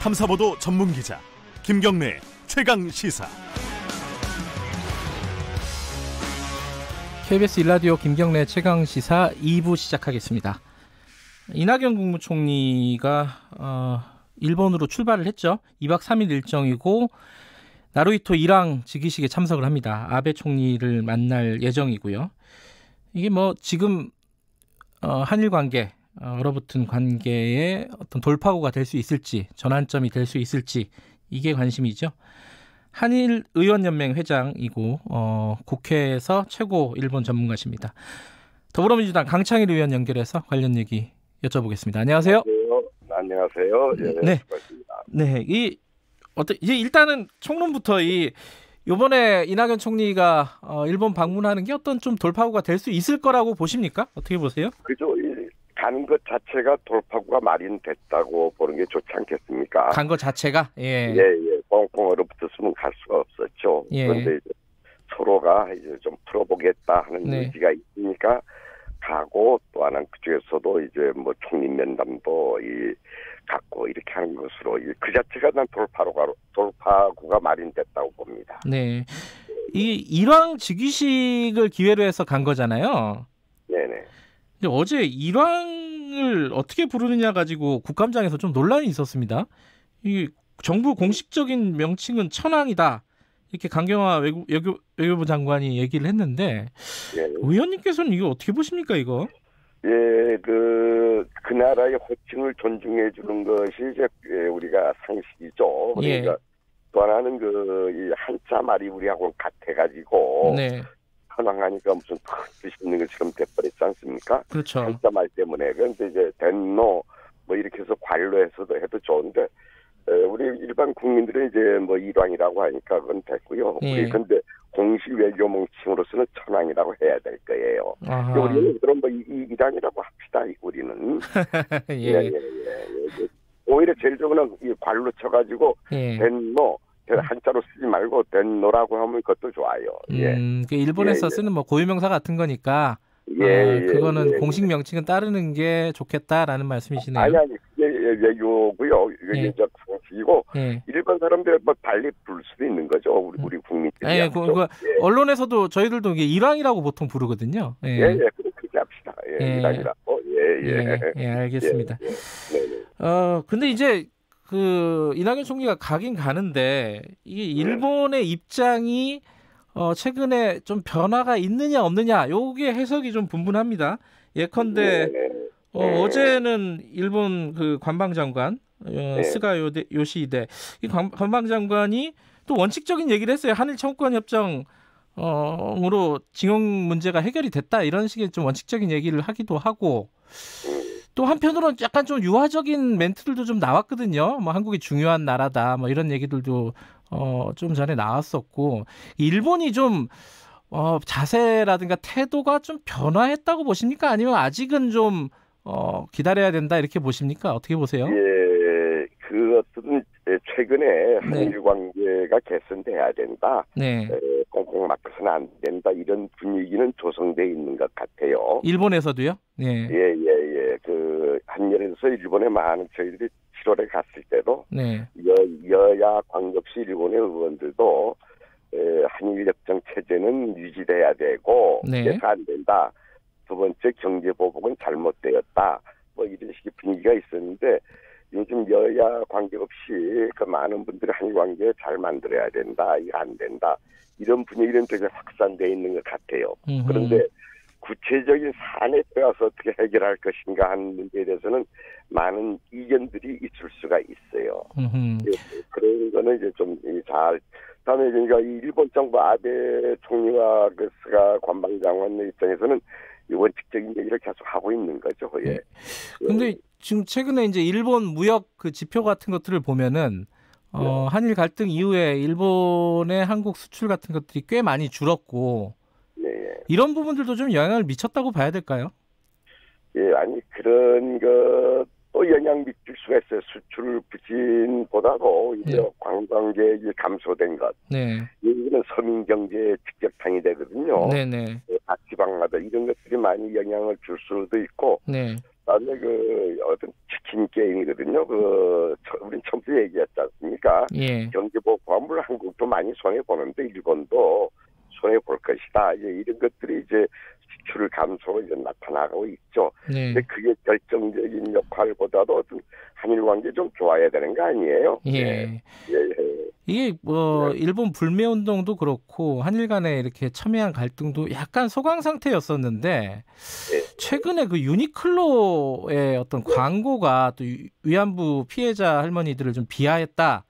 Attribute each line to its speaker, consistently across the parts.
Speaker 1: 탐사보도 전문 기자 김경래 최강 시사.
Speaker 2: KBS 1라디오 김경래 최강 시사 2부 시작하겠습니다. 이낙연 국무총리가 일본으로 출발을 했죠. 2박 3일 일정이고 나루히토 일왕 즉위식에 참석을 합니다. 아베 총리를 만날 예정이고요. 이게 뭐 지금 한일 관계, 얼어붙은 관계의 어떤 돌파구가 될 수 있을지, 전환점이 될 수 있을지, 이게 관심이죠. 한일의원연맹 회장이고 국회에서 최고 일본 전문가십니다. 더불어민주당 강창일 의원 연결해서 관련 얘기 여쭤보겠습니다. 안녕하세요.
Speaker 3: 안녕하세요.
Speaker 2: 네. 수고하셨습니다. 네. 이제 일단은 총론부터 이번에 이낙연 총리가 일본 방문하는 게 어떤 좀 돌파구가 될 수 있을 거라고 보십니까? 어떻게 보세요?
Speaker 3: 그죠. 가는 것 자체가 돌파구가 마련됐다고 보는 게 좋지 않겠습니까?
Speaker 2: 간 것 자체가? 예.
Speaker 3: 꽁꽁 얼어붙었으면 갈 수가 없었죠.
Speaker 2: 예.
Speaker 3: 그런데 이제 서로가 이제 좀 풀어보겠다 하는 의지가 있으니까 가고, 또 하나는 그쪽에서도 이제 뭐 총리 면담도 갖고 이렇게 하는 것으로 그 자체가 난 돌파구가 마련됐다고 봅니다.
Speaker 2: 네. 이 일왕 즉위식을 기회로 해서 간 거잖아요.
Speaker 3: 네네.
Speaker 2: 근데 어제 일왕을 어떻게 부르느냐 가지고 국감장에서 좀 논란이 있었습니다. 이 정부 공식적인 명칭은 천황이다, 이렇게 강경화 외교부 장관이 얘기를 했는데, 의원님께서는 이거 어떻게 보십니까, 이거?
Speaker 3: 그 나라의 호칭을 존중해 주는 것이 이제 우리가 상식이죠. 그러니까 또 하나는 이 한자 말이 우리하고 같아가지고 천황하니까 무슨 큰 뜻이 있는 것처럼 돼버렸지 않습니까?
Speaker 2: 그렇죠.
Speaker 3: 한자 말 때문에. 그런데 이제 덴노 뭐 이렇게 해서 관로해서도 해도 좋은데, 우리 일반 국민들은 이제 뭐 일왕이라고 하니까 그건 됐고요. 우리 근데 공식 외교 명칭으로서는 천왕이라고 해야 될 거예요. 우리는 그럼 뭐 일왕이라고 합시다. 우리는. 오히려 제일 좋은 건 이 관로 쳐가지고 덴노, 한자로 쓰지 말고 덴노라고 하면 그것도 좋아요.
Speaker 2: 일본에서 쓰는 뭐 고유명사 같은 거니까. 그거는 공식 명칭은 따르는 게 좋겠다라는 말씀이시네요.
Speaker 3: 아니 외교고요. 외교적 상식이고 일본 사람들 뭐 달리 부를 수도 있는 거죠. 우리 국민들이.
Speaker 2: 언론에서도 저희들도 이게 일왕이라고 보통 부르거든요.
Speaker 3: 그렇게 합시다. 일왕이라고.
Speaker 2: 알겠습니다. 근데 이제 그 이낙연 총리가 가긴 가는데 이게 일본의 입장이 최근에 좀 변화가 있느냐 없느냐, 요게 해석이 좀 분분합니다. 예컨대 어제는 일본 그 관방장관 스가 요시히데 이 관방장관이 또 원칙적인 얘기를 했어요. 한일 청구권 협정으로 징용 문제가 해결이 됐다, 이런 식의 좀 원칙적인 얘기를 하기도 하고, 또 한편으로는 약간 좀 유화적인 멘트들도 좀 나왔거든요. 뭐 한국이 중요한 나라다, 뭐 이런 얘기들도 좀 전에 나왔었고, 일본이 좀 자세라든가 태도가 좀 변화했다고 보십니까? 아니면 아직은 좀 기다려야 된다, 이렇게 보십니까? 어떻게 보세요?
Speaker 3: 그것은 최근에 한일 관계가 개선돼야 된다. 꽁꽁 막혀서는 안 된다, 이런 분위기는 조성돼 있는 것 같아요.
Speaker 2: 일본에서도요?
Speaker 3: 그 한일에서 일본에 많은 저희들이 7월에 갔을 때도 여야 관계없이 일본의 의원들도 한일협정 체제는 유지돼야 되고 해서 안 된다. 두 번째, 경제 보복은 잘못되었다. 뭐 이런 식의 분위기가 있었는데, 요즘 여야 관계없이 그 많은 분들이 한일 관계 잘 만들어야 된다, 이거 안 된다, 이런 분위기는 되게 확산돼 있는 것 같아요. 그런데 구체적인 사안에 들어가서 어떻게 해결할 것인가 하는 문제에 대해서는 많은 이견들이 있을 수가 있어요. 그런 거는 이제 좀 다음에 그러니까 일본 정부 아베 총리와 그 스가 관방장관의 입장에서는 원칙적인 얘기를 계속 하고 있는 거죠.
Speaker 2: 근데 지금 최근에 이제 일본 무역 그 지표 같은 것들을 보면은 한일 갈등 이후에 일본의 한국 수출 같은 것들이 꽤 많이 줄었고, 이런 부분들도 좀 영향을 미쳤다고 봐야 될까요?
Speaker 3: 아니 그런 것도 영향 미칠 수가 있어요. 수출 부진보다도 이제 관광객이 감소된 것. 여기는 서민 경제에 직격탄이 되거든요. 지방마다 이런 것들이 많이 영향을 줄 수도 있고, 그다음에 그 어떤 치킨 게임이거든요. 우린 처음부터 얘기했지 않습니까?
Speaker 2: 예.
Speaker 3: 경제보복하면 물론 한국도 많이 손해 보는데 일본도 손해 볼 것이다. 이제 이런 것들이 이제 수출 감소로 이제 나타나고 있죠.
Speaker 2: 네.
Speaker 3: 근데 그게 결정적인 역할보다도 어떤 한일 관계 좀 좋아야 되는 거 아니에요?
Speaker 2: 예.
Speaker 3: 예. 예.
Speaker 2: 이게 뭐 일본 불매 운동도 그렇고 한일 간에 이렇게 첨예한 갈등도 약간 소강 상태였었는데 최근에 그 유니클로의 어떤 광고가 또 위안부 피해자 할머니들을 좀 비하했다.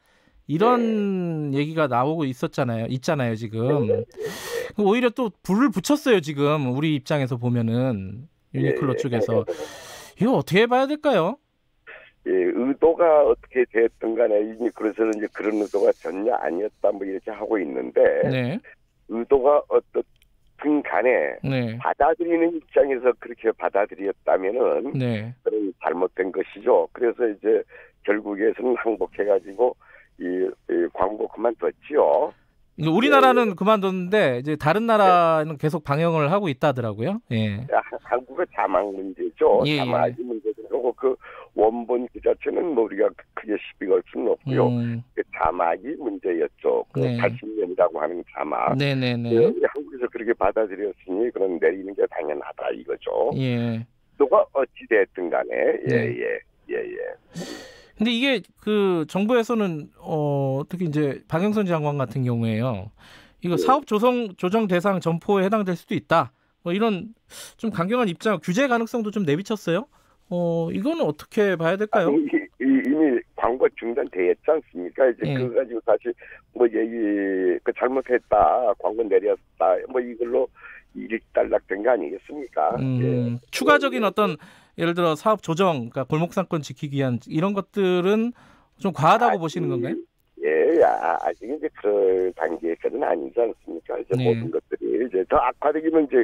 Speaker 2: 이런 얘기가 나오고 있잖아요, 지금. 오히려 또 불을 붙였어요, 지금. 우리 입장에서 보면은 유니클로 쪽에서. 이거 어떻게 봐야 될까요?
Speaker 3: 예, 의도가 어떻게 됐든 간에 유니클로에서는 이제 그런 의도가 전혀 아니었다 뭐 이렇게 하고 있는데
Speaker 2: 네.
Speaker 3: 의도가 어떻든 간에
Speaker 2: 네.
Speaker 3: 받아들이는 입장에서 그렇게 받아들였다면은
Speaker 2: 네.
Speaker 3: 그런 잘못된 것이죠. 그래서 이제 결국에서는 항복해가지고 이 광고 그만뒀지요.
Speaker 2: 우리나라는 그만뒀는데 이제 다른 나라는 계속 방영을 하고 있다더라고요. 예.
Speaker 3: 한국의 자막 문제죠.
Speaker 2: 예,
Speaker 3: 자막이 문제고 그 원본 그 자체는 뭐 우리가 크게 시비 걸 수는 없고요. 그 자막이 문제였죠. 그
Speaker 2: 네.
Speaker 3: 80년이라고 하는 자막.
Speaker 2: 네네네.
Speaker 3: 한국에서 그렇게 받아들였으니 그런 내리는 게 당연하다 이거죠.
Speaker 2: 예.
Speaker 3: 또가 어찌 됐든 간에
Speaker 2: 네.
Speaker 3: 예.
Speaker 2: 근데 이게 그 정부에서는 특히 이제 박영선 장관 같은 경우에요. 이거 사업 조정 대상 점포에 해당될 수도 있다. 뭐 이런 좀 강경한 입장, 규제 가능성도 좀 내비쳤어요. 이거는 어떻게 봐야 될까요?
Speaker 3: 이미 광고 중단되었지 않습니까? 이제 그거 가지고 다시 뭐 그 잘못했다, 광고 내렸다, 뭐 이걸로 일단락된 거 아니겠습니까?
Speaker 2: 추가적인 어떤 예를 들어 사업 조정, 그러니까 골목상권 지키기 위한 이런 것들은 좀 과하다고 보시는 건가요?
Speaker 3: 예, 아직 이제 그 단계까지는 아니지 않습니까? 이제 모든 것들이 이제 더 악화되기면 이제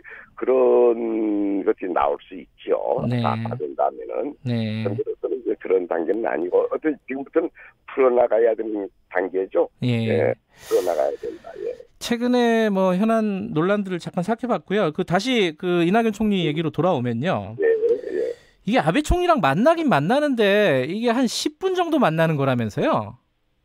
Speaker 3: 그런 것이 나올 수 있죠.
Speaker 2: 네.
Speaker 3: 악화된다면은.
Speaker 2: 네.
Speaker 3: 그런데로서는 이제 그런 단계는 아니고 어떤 지금부터는 풀어나가야 되는 단계죠.
Speaker 2: 예.
Speaker 3: 풀어나가야 된다. 예.
Speaker 2: 최근에 뭐 현안 논란들을 잠깐 살펴봤고요. 다시 이낙연 총리 얘기로 돌아오면요. 이게 아베 총리랑 만나긴 만나는데 이게 한 10분 정도 만나는 거라면서요.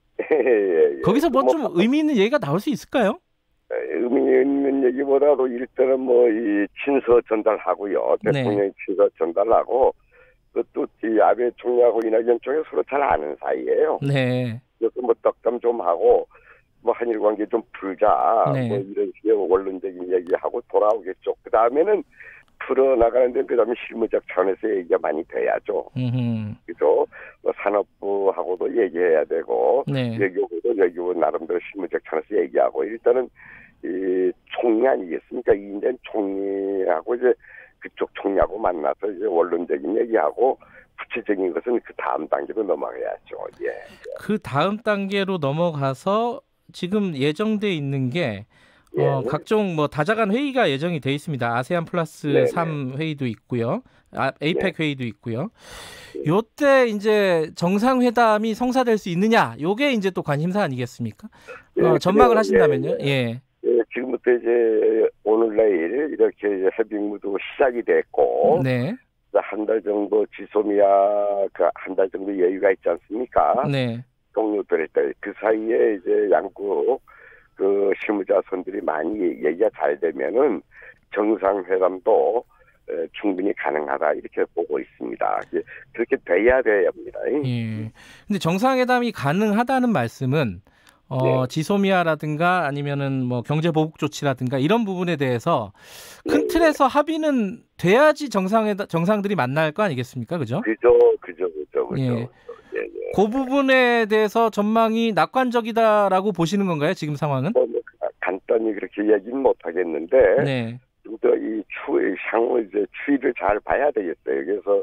Speaker 2: 거기서 뭐 좀 의미 있는 얘기가 나올 수 있을까요?
Speaker 3: 의미 있는 얘기보다도 일단은 뭐 이 친서 전달하고요. 대통령이 친서 전달하고 또 이 아베 총리하고 이낙연 총리 서로 잘 아는 사이예요.
Speaker 2: 네.
Speaker 3: 그래서 뭐 덕담 좀 하고 뭐 한일 관계 좀 풀자. 뭐 이런 식의 원론적인 얘기하고 돌아오겠죠. 그 다음에는 풀어나가는데 그다음에 실무적 차원에서 얘기가 많이 돼야죠. 그죠? 뭐 산업부하고도 얘기해야 되고 외교부 나름대로 실무적 차원에서 얘기하고 일단은 이 총리 아니겠습니까? 이인된 총리하고 이제 그쪽 총리하고 만나서 이제 원론적인 얘기하고 구체적인 것은 그 다음 단계로 넘어가야죠. 예. 그
Speaker 2: 다음 단계로 넘어가서 지금 예정돼 있는 게 각종 뭐 다자간 회의가 예정이 돼 있습니다. 아세안 플러스 3 회의도 있고요. 에이펙 회의도 있고요. 요때 이제 정상회담이 성사될 수 있느냐? 요게 이제 또 관심사 아니겠습니까? 전망을 하신다면요. 예.
Speaker 3: 지금부터 이제 오늘 내일 이렇게 해빙무도 시작이 됐고 한 달 정도 지소미아 한 달 정도 여유가 있지 않습니까? 동료들에 그 사이에 이제 양국 그 실무자선들이 많이 얘기가 잘 되면은 정상회담도 충분히 가능하다 이렇게 보고 있습니다. 그렇게 돼야 됩니다.
Speaker 2: 예. 근데 정상회담이 가능하다는 말씀은 지소미아라든가 아니면은 뭐 경제 보복 조치라든가 이런 부분에 대해서 큰 틀에서 합의는 돼야지 정상들이 만날 거 아니겠습니까? 그죠? 그죠. 예. 그 부분에 대해서 전망이 낙관적이다라고 보시는 건가요? 지금 상황은?
Speaker 3: 간단히 그렇게 얘기는 못 하겠는데, 또 이 향후 이제 추이를 잘 봐야 되겠어요. 그래서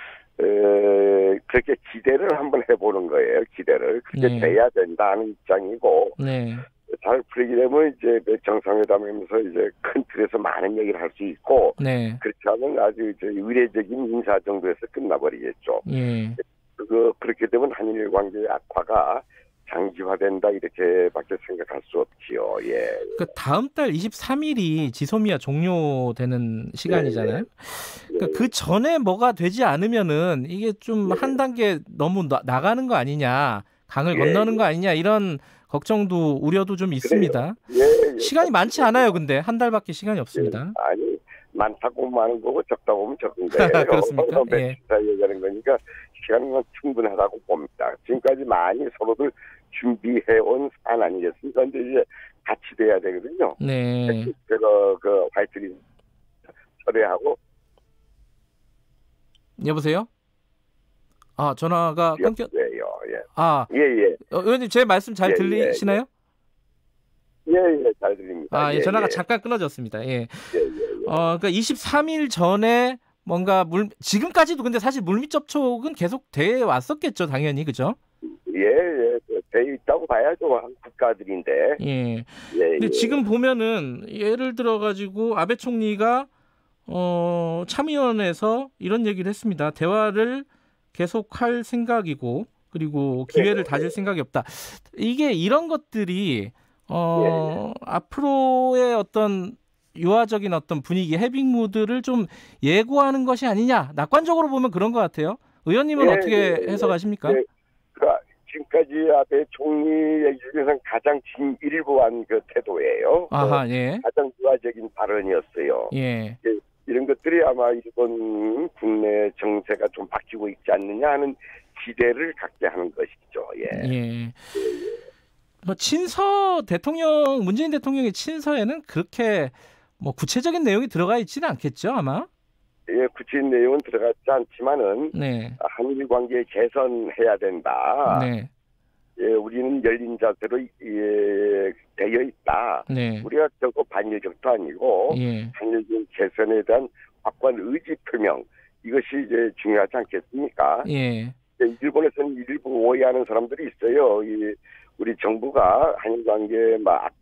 Speaker 3: 그렇게 기대를 한번 해보는 거예요. 기대를 그렇게 돼야 된다는 입장이고, 잘 풀리게 되면 이제 정상회담하면서 이제 큰 틀에서 많은 얘기를 할 수 있고, 그렇지 않으면 아주 이제 의례적인 인사 정도에서 끝나버리겠죠. 그렇게 되면 한일 관계의 악화가 장기화된다 이렇게밖에 생각할 수 없지요. 예.
Speaker 2: 그 다음 달 23일이 지소미아 종료되는 시간이잖아요. 그러니까 그 전에 뭐가 되지 않으면은 이게 좀 한 단계 너무 나가는 거 아니냐, 강을 건너는 거 아니냐 이런 걱정도 우려도 좀 있습니다. 시간이 많지 않아요. 근데 한 달밖에 시간이 없습니다.
Speaker 3: 아니 많다고 많은 거고 적다 보면 적은 거예요.
Speaker 2: 그렇습니까?
Speaker 3: 예. 얘기하는 거니까 시간은 충분하다고 봅니다. 지금까지 많이 서로들 준비해온 사안 아니겠습니까? 근데 이제 같이 돼야 되거든요.
Speaker 2: 네.
Speaker 3: 제가 그 화이트리스트 철회하고.
Speaker 2: 여보세요? 아, 전화가 끊겨.
Speaker 3: 예.
Speaker 2: 아,
Speaker 3: 예.
Speaker 2: 의원님 제 말씀 잘 들리시나요?
Speaker 3: 예, 잘 들립니다.
Speaker 2: 아, 전화가 잠깐 끊어졌습니다. 예. 그러니까 23일 전에 뭔가 지금까지도 근데 사실 물밑 접촉은 계속 돼 왔었겠죠, 당연히. 그죠?
Speaker 3: 예. 돼 있다고 봐야죠. 한국 국가들인데.
Speaker 2: 예. 근데 지금 보면은 예를 들어 가지고 아베 총리가 참의원에서 이런 얘기를 했습니다. 대화를 계속할 생각이고 그리고 기회를 다질 생각이 없다. 이게 이런 것들이 앞으로의 어떤 유화적인 어떤 분위기, 해빙 무드를 좀 예고하는 것이 아니냐. 낙관적으로 보면 그런 것 같아요. 의원님은 어떻게 해석하십니까?
Speaker 3: 지금까지 아베 총리 얘기 중에서는 가장 진일보한 그 태도예요.
Speaker 2: 아하, 예.
Speaker 3: 가장 유화적인 발언이었어요.
Speaker 2: 예.
Speaker 3: 이런 것들이 아마 일본 국내 정세가 좀 바뀌고 있지 않느냐 하는 기대를 갖게 하는 것이죠.
Speaker 2: 예. 뭐 문재인 대통령의 친서에는 그렇게 뭐 구체적인 내용이 들어가 있지는 않겠죠, 아마?
Speaker 3: 예, 구체적인 내용은 들어가지 않지만은 한일 관계 개선해야 된다.
Speaker 2: 네.
Speaker 3: 예, 우리는 열린 자세로 되어 있다. 우리가 결코 반일적도 아니고 한일 개선에 대한 확고한 의지 표명 이것이 이제 중요하지 않겠습니까? 일본에서는 일부 오해하는 사람들이 있어요. 우리 정부가 한일 관계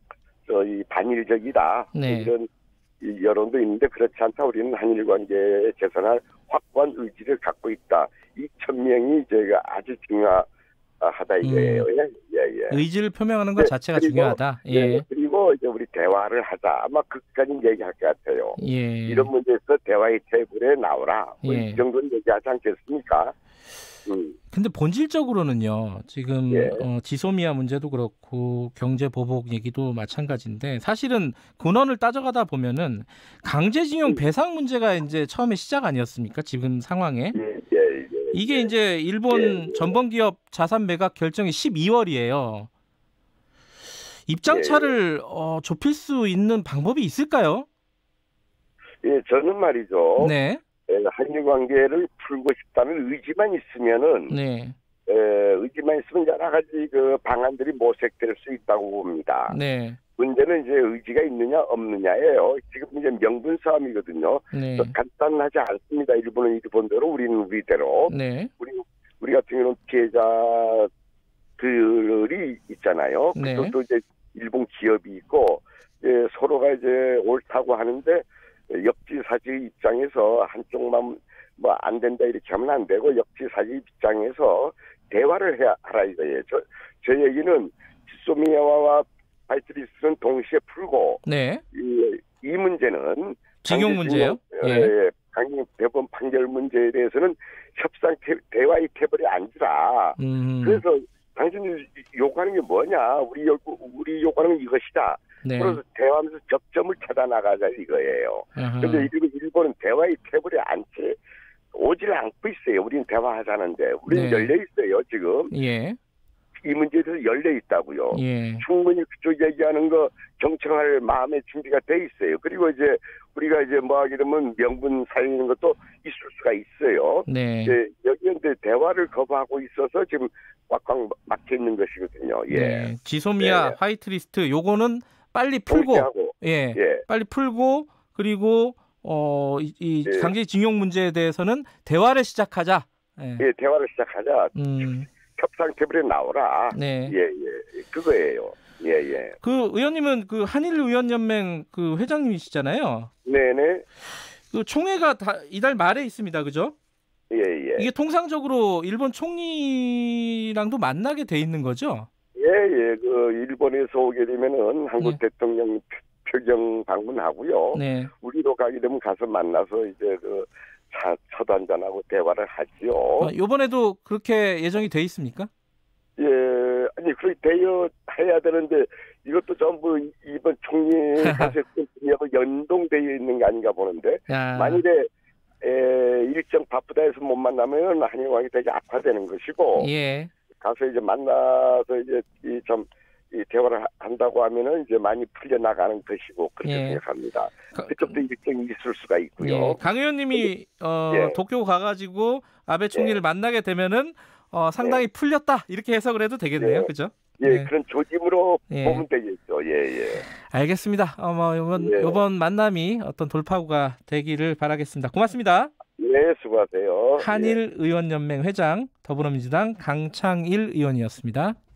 Speaker 3: 반일적이다 이런 여론도 있는데 그렇지 않다. 우리는 한일 관계 개선할 확고한 의지를 갖고 있다. 이 천명이 제가 아주 중요하다 이거예요. 예.
Speaker 2: 의지를 표명하는 것 자체가 중요하다.
Speaker 3: 그리고 이제 우리 대화를 하자. 아마 그까지 얘기할 것 같아요. 이런 문제에서 대화의 테이블에 나오라. 이 정도는 얘기하지 않겠습니까?
Speaker 2: 근데 본질적으로는요. 지금 지소미아 문제도 그렇고 경제 보복 얘기도 마찬가지인데 사실은 근원을 따져가다 보면은 강제징용 배상 문제가 이제 처음에 시작 아니었습니까? 지금 상황에. 이게 이제 일본 전범기업 자산 매각 결정이 12월이에요. 입장차를 좁힐 수 있는 방법이 있을까요?
Speaker 3: 저는 말이죠.
Speaker 2: 네.
Speaker 3: 한일 관계를 풀고 싶다는 의지만 있으면은 의지만 있으면 여러 가지 그 방안들이 모색될 수 있다고 봅니다. 문제는 이제 의지가 있느냐 없느냐예요. 지금 이제 명분 싸움이거든요. 간단하지 않습니다. 일본은 일본대로, 우리는 우리대로. 우리 같은 경우는 피해자들이 있잖아요. 그것도 이제 일본 기업이 있고 서로가 이제 옳다고 하는데. 역지사지 입장에서 한쪽만 뭐 안 된다 이렇게 하면 안 되고 역지사지 입장에서 대화를 하라 이거예요. 저 얘기는 지소미아와 화이트리스트는 동시에 풀고 이 문제는
Speaker 2: 징용 문제요?
Speaker 3: 대법원 판결 문제에 대해서는 협상 대화의 테이블에 앉으라. 그래서 당신이 요구하는 게 뭐냐? 우리 요구하는 건 이것이다. 그래서 대화하면서 접점을 찾아 나가자 이거예요. 그런데 일본은 대화의 테이블에 오질 않고 있어요. 우리는 대화하자는데 우리는 열려 있어요 지금. 이 문제에 대해서 열려 있다고요. 충분히 그쪽 얘기하는 거 경청할 마음의 준비가 돼 있어요. 그리고 이제 우리가 이제 뭐 하게 되면 명분 살리는 것도 있을 수가 있어요. 여기 이제 대화를 거부하고 있어서 지금 꽉꽉 막혀 있는 것이거든요.
Speaker 2: 지소미아 화이트리스트 요거는 빨리 풀고 빨리 풀고 그리고 이 강제징용 문제에 대해서는 대화를 시작하자.
Speaker 3: 대화를 시작하자. 협상 테이블에 나오라. 그거예요.
Speaker 2: 그 의원님은 그 한일의원연맹 그 회장님이시잖아요. 그 총회가 이달 말에 있습니다. 그죠?
Speaker 3: 이게
Speaker 2: 통상적으로 일본 총리랑도 만나게 돼 있는 거죠?
Speaker 3: 예. 그 일본에서 오게 되면은 한국 대통령 표경 방문하고요. 네. 우리도 가게 되면 가서 만나서 이제 그 차도 한잔하고 대화를 하지요.
Speaker 2: 이번에도 그렇게 예정이 돼 있습니까?
Speaker 3: 예, 아니 그렇게 해야 되는데 이것도 전부 이번 총리 가셨던 분야하고 연동되어 있는 게 아닌가 보는데 만일에 일정 바쁘다 해서 못 만나면 한일왕이 되게 악화되는 것이고
Speaker 2: 예.
Speaker 3: 가서 이제 만나서 이제 이 대화를 한다고 하면은 이제 많이 풀려 나가는 것이고 그렇게 생각합니다. 그쪽도 일정이 있을 수가 있고요.
Speaker 2: 예. 강 의원님이 도쿄 가가지고 아베 총리를 만나게 되면면 상당히 풀렸다 이렇게 해석을 해도 되겠네요, 그죠?
Speaker 3: 예, 그런 조짐으로 보면 되겠죠.
Speaker 2: 알겠습니다. 이번 만남이 어떤 돌파구가 되기를 바라겠습니다. 고맙습니다.
Speaker 3: 네, 수고하세요.
Speaker 2: 한일의원연맹 회장 더불어민주당 강창일 의원이었습니다.